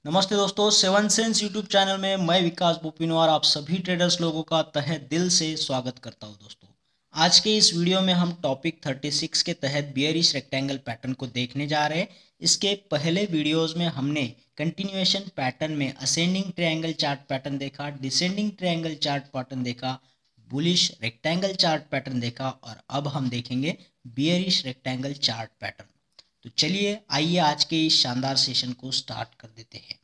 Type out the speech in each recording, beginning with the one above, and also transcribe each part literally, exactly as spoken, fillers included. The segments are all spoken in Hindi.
नमस्ते दोस्तों, सेवन सेंस यूट्यूब चैनल में मैं विकास बोपिनवार आप सभी ट्रेडर्स लोगों का तहे दिल से स्वागत करता हूं। दोस्तों, आज के इस वीडियो में हम टॉपिक छत्तीस के तहत बियरिश रेक्टेंगल पैटर्न को देखने जा रहे हैं। इसके पहले वीडियोस में हमने कंटिन्यूएशन पैटर्न में असेंडिंग ट्रायंगल चार्ट पैटर्न देखा, डिसेंडिंग ट्रायंगल चार्ट पैटर्न देखा, बुलिश रेक्टेंगल चार्ट पैटर्न देखा और अब हम देखेंगे बियरिश रेक्टेंगल चार्ट पैटर्न। तो चलिए आइए आज के इस शानदार सेशन को स्टार्ट कर देते हैं।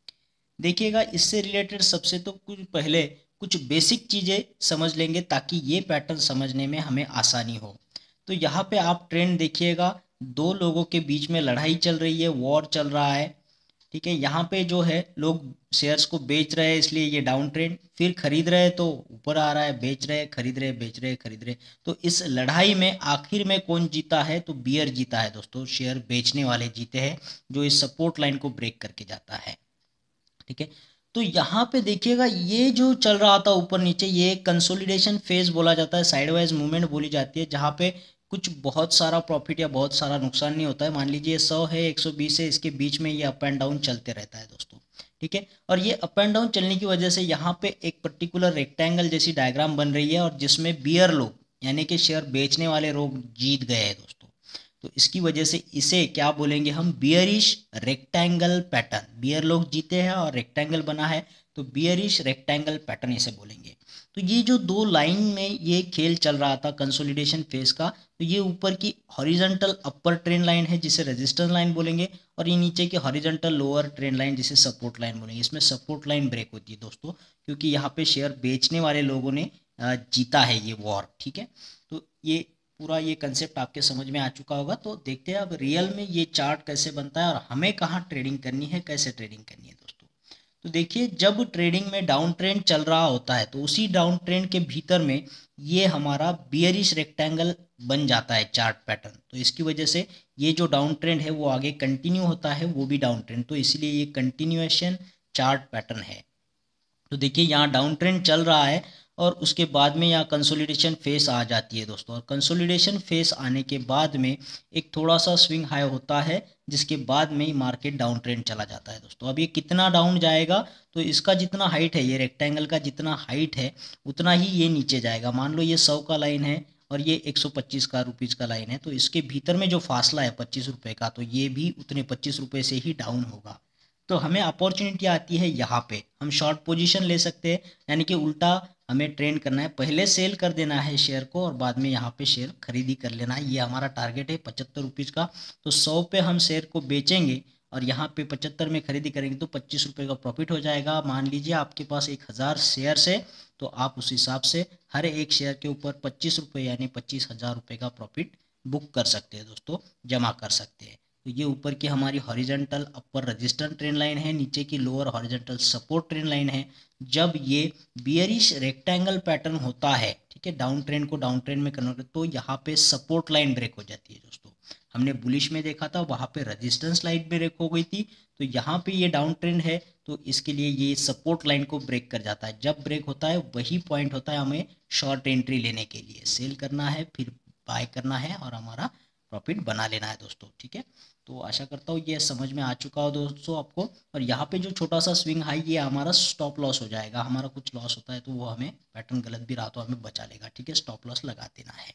देखिएगा, इससे रिलेटेड सबसे तो कुछ पहले कुछ बेसिक चीज़ें समझ लेंगे ताकि ये पैटर्न समझने में हमें आसानी हो। तो यहाँ पे आप ट्रेंड देखिएगा, दो लोगों के बीच में लड़ाई चल रही है, वॉर चल रहा है। ठीक है, यहाँ पे जो है लोग शेयर्स को बेच रहे हैं इसलिए ये डाउन ट्रेंड, फिर खरीद रहे हैं तो ऊपर आ रहा है, बेच रहे हैं, खरीद रहे हैं, बेच रहे हैं, खरीद रहे हैं। तो इस लड़ाई में आखिर में कौन जीता है? तो बियर जीता है दोस्तों, शेयर बेचने वाले जीते हैं जो इस सपोर्ट लाइन को ब्रेक करके जाता है। ठीक है, तो यहाँ पे देखिएगा, ये जो चल रहा था ऊपर नीचे, ये कंसोलिडेशन फेज बोला जाता है, साइडवाइज मूवमेंट बोली जाती है, जहाँ पे कुछ बहुत सारा प्रॉफिट या बहुत सारा नुकसान नहीं होता है। मान लीजिए सौ है, एक सौ बीस है, इसके बीच में ये अप एंड डाउन चलते रहता है दोस्तों। ठीक है, और ये अप एंड डाउन चलने की वजह से यहाँ पे एक पर्टिकुलर रेक्टेंगल जैसी डायग्राम बन रही है और जिसमें बियर लोग यानी कि शेयर बेचने वाले लोग जीत गए हैं दोस्तों। तो इसकी वजह से इसे क्या बोलेंगे हम? Bearish rectangle pattern. बियर लोग जीते हैं और रेक्टेंगल बना है तो बियरिश रेक्टेंगल पैटर्न इसे बोलेंगे। तो ये जो दो लाइन में ये खेल चल रहा था कंसोलिडेशन फेज का, तो ये ऊपर की हॉरिजॉन्टल अपर ट्रेंड लाइन है जिसे रेजिस्टेंस लाइन बोलेंगे, और ये नीचे की हॉरिजॉन्टल लोअर ट्रेंड लाइन जिसे सपोर्ट लाइन बोलेंगे। इसमें सपोर्ट लाइन ब्रेक होती है दोस्तों, क्योंकि यहाँ पे शेयर बेचने वाले लोगों ने जीता है ये वॉर। ठीक है, तो ये पूरा ये कंसेप्ट आपके समझ में आ चुका होगा। तो देखते हैं अब रियल में ये चार्ट कैसे बनता है और हमें कहाँ ट्रेडिंग करनी है, कैसे ट्रेडिंग करनी है दोस्तों। तो देखिए, जब ट्रेडिंग में डाउन ट्रेंड चल रहा होता है तो उसी डाउन ट्रेंड के भीतर में ये हमारा बियरिश रेक्टेंगल बन जाता है चार्ट पैटर्न। तो इसकी वजह से ये जो डाउन ट्रेंड है वो आगे कंटिन्यू होता है, वो भी डाउन ट्रेंड, तो इसलिए ये कंटिन्यूएशन चार्ट पैटर्न है। तो देखिए, यहाँ डाउन ट्रेंड चल रहा है और उसके बाद में यहाँ कंसोलिडेशन फेस आ जाती है दोस्तों, और कंसोलिडेशन फेस आने के बाद में एक थोड़ा सा स्विंग हाई होता है, जिसके बाद में मार्केट डाउन ट्रेंड चला जाता है दोस्तों। अब ये कितना डाउन जाएगा? तो इसका जितना हाइट है, ये रेक्टेंगल का जितना हाइट है उतना ही ये नीचे जाएगा। मान लो ये सौ का लाइन है और ये एक सौ पच्चीस का रुपीज़ का लाइन है, तो इसके भीतर में जो फासला है पच्चीस रुपये का, तो ये भी उतने पच्चीस रुपये से ही डाउन होगा। तो हमें अपॉर्चुनिटी आती है यहाँ पे, हम शॉर्ट पोजीशन ले सकते हैं, यानी कि उल्टा हमें ट्रेंड करना है, पहले सेल कर देना है शेयर को और बाद में यहाँ पे शेयर खरीदी कर लेना है। ये हमारा टारगेट है पचहत्तर रुपीज़ का। तो सौ पे हम शेयर को बेचेंगे और यहाँ पे पचहत्तर में खरीदी करेंगे तो पच्चीस रुपये का प्रॉफिट हो जाएगा। मान लीजिए आपके पास एक हज़ार शेयर है तो आप उस हिसाब से हर एक शेयर के ऊपर पच्चीस रुपये यानी पच्चीस हज़ार रुपये का प्रॉफिट बुक कर सकते हैं दोस्तों, जमा कर सकते हैं। तो ये ऊपर की हमारी horizontal upper resistance trend line है, नीचे की lower horizontal support trend line है। जब ये बियरिश रेक्टेंगल पैटर्न होता है, ठीक है, डाउन ट्रेंड को डाउन ट्रेंड में कन्वर्ट, तो यहाँ पे सपोर्ट लाइन ब्रेक हो जाती है दोस्तों। हमने बुलिश में देखा था, वहाँ पे रेजिस्टेंस लाइन ब्रेक हो गई थी, तो यहाँ पे ये डाउन ट्रेंड है तो इसके लिए ये सपोर्ट लाइन को ब्रेक कर जाता है। जब ब्रेक होता है वही पॉइंट होता है हमें शॉर्ट एंट्री लेने के लिए, सेल करना है फिर बाय करना है और हमारा प्रॉफिट बना लेना है दोस्तों। ठीक है, तो आशा करता हूँ ये समझ में आ चुका हो दोस्तों आपको। और यहाँ पे जो छोटा सा स्विंग हाई, ये हमारा स्टॉप लॉस हो जाएगा। हमारा कुछ लॉस होता है तो वो हमें पैटर्न गलत भी रहा तो हमें बचा लेगा। ठीक है, स्टॉप लॉस लगा देना है।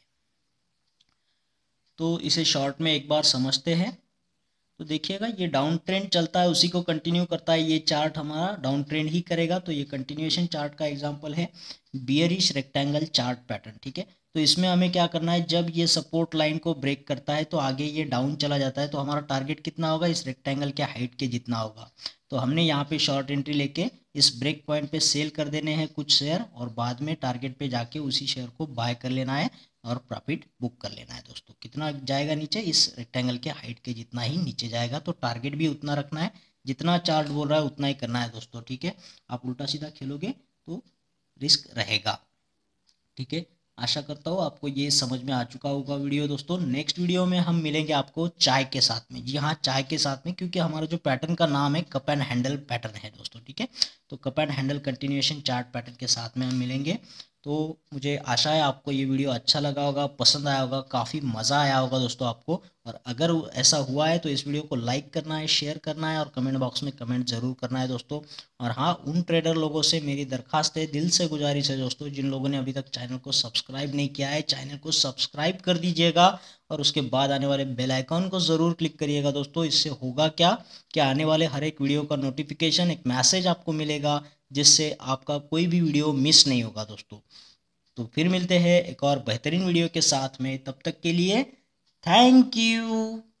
तो इसे शॉर्ट में एक बार समझते हैं। तो देखिएगा, ये डाउन ट्रेंड चलता है उसी को कंटिन्यू करता है, ये चार्ट हमारा डाउन ट्रेंड ही करेगा। तो ये कंटिन्यूएशन चार्ट का एग्जांपल है बियरिश रेक्टेंगल चार्ट पैटर्न। ठीक है, तो इसमें हमें क्या करना है, जब ये सपोर्ट लाइन को ब्रेक करता है तो आगे ये डाउन चला जाता है, तो हमारा टारगेट कितना होगा? इस रेक्टेंगल के हाइट के जितना होगा। तो हमने यहाँ पे शॉर्ट एंट्री लेके इस ब्रेक पॉइंट पे सेल कर देने हैं कुछ शेयर और बाद में टारगेट पे जाके उसी शेयर को बाय कर लेना है और प्रॉफिट बुक कर लेना है दोस्तों। कितना जाएगा नीचे? इस रेक्टेंगल के हाइट के जितना ही नीचे जाएगा। तो टारगेट भी उतना रखना है, जितना चार्ट बोल रहा है उतना ही करना है दोस्तों। ठीक है, आप उल्टा सीधा खेलोगे तो रिस्क रहेगा। ठीक है, आशा करता हूँ आपको ये समझ में आ चुका होगा वीडियो दोस्तों। नेक्स्ट वीडियो में हम मिलेंगे आपको चाय के साथ में। जी हाँ, चाय के साथ में, क्योंकि हमारा जो पैटर्न का नाम है कप एंड हैंडल पैटर्न है दोस्तों। ठीक है, तो cup and handle continuation chart pattern के साथ में हम मिलेंगे। तो मुझे आशा है आपको ये वीडियो अच्छा लगा होगा, पसंद आया होगा, काफ़ी मज़ा आया होगा दोस्तों आपको। और अगर ऐसा हुआ है तो इस वीडियो को लाइक करना है, शेयर करना है और कमेंट बॉक्स में कमेंट ज़रूर करना है दोस्तों। और हाँ, उन ट्रेडर लोगों से मेरी दरखास्त है, दिल से गुजारिश है दोस्तों, जिन लोगों ने अभी तक चैनल को सब्सक्राइब नहीं किया है, चैनल को सब्सक्राइब कर दीजिएगा और उसके बाद आने वाले बेल आइकॉन को ज़रूर क्लिक करिएगा दोस्तों। इससे होगा क्या कि आने वाले हर एक वीडियो का नोटिफिकेशन, एक मैसेज आपको मिलेगा, जिससे आपका कोई भी वीडियो मिस नहीं होगा दोस्तों। तो फिर मिलते हैं एक और बेहतरीन वीडियो के साथ में, तब तक के लिए थैंक यू।